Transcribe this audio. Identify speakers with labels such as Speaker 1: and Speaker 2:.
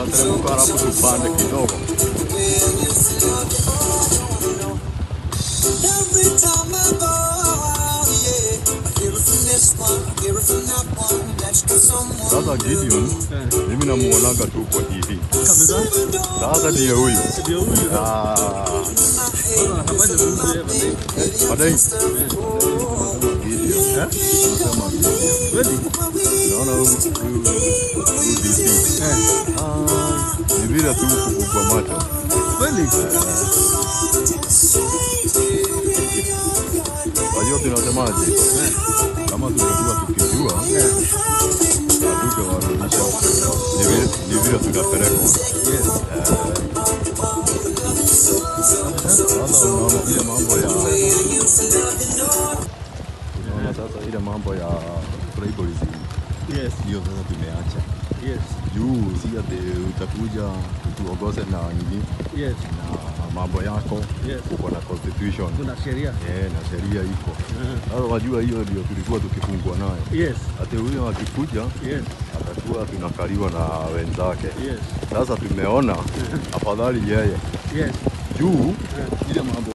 Speaker 1: Tutateremka halafu tupande kidogo. Sasa Gideon, mimi namuonaga tu kwa TV.
Speaker 2: Kabisa.
Speaker 1: Sasa ndiye huyu.
Speaker 2: Ndio huyu.
Speaker 1: Baadaye. Gideon. Anasema Gideon.
Speaker 2: Kweli?
Speaker 1: Naona huyu DC. Ni vile tu kukubwa macho.
Speaker 2: Kweli?
Speaker 1: Kwa hiyo tunasemaje? Kama tungejua tukijua, hatugewarudisha. Ni vile tunapelekwa. Sasa unaona ile mambo ya ile mambo ya tribalism.
Speaker 2: Yes.
Speaker 1: Hiyo sasa tumeacha.
Speaker 2: Yes.
Speaker 1: Juu si ati utakuja tuongoze na nini?
Speaker 2: Yes.
Speaker 1: Na mambo yako.
Speaker 2: Yes.
Speaker 1: Uko na constitution.
Speaker 2: Kuna sheria.
Speaker 1: Na sheria iko. Sasa wajua hiyo ndio tulikuwa tukifungwa nayo.
Speaker 2: Yes.
Speaker 1: Ati huyo akikuja,
Speaker 2: Yes.
Speaker 1: atakuwa tunakaliwa na wenzake.
Speaker 2: Yes.
Speaker 1: Sasa tumeona afadhali yeye.
Speaker 2: Yes.
Speaker 1: Juu ile mambo